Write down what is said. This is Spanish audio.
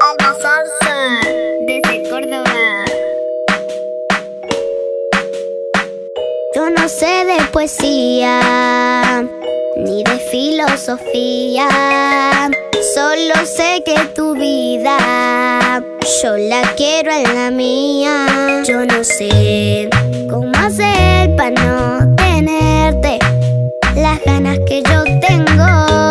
Alma Zarza, desde Córdoba. Yo no sé de poesía ni de filosofía, solo sé que tu vida yo la quiero en la mía. Yo no sé cómo hacer para no tenerte las ganas que yo tengo.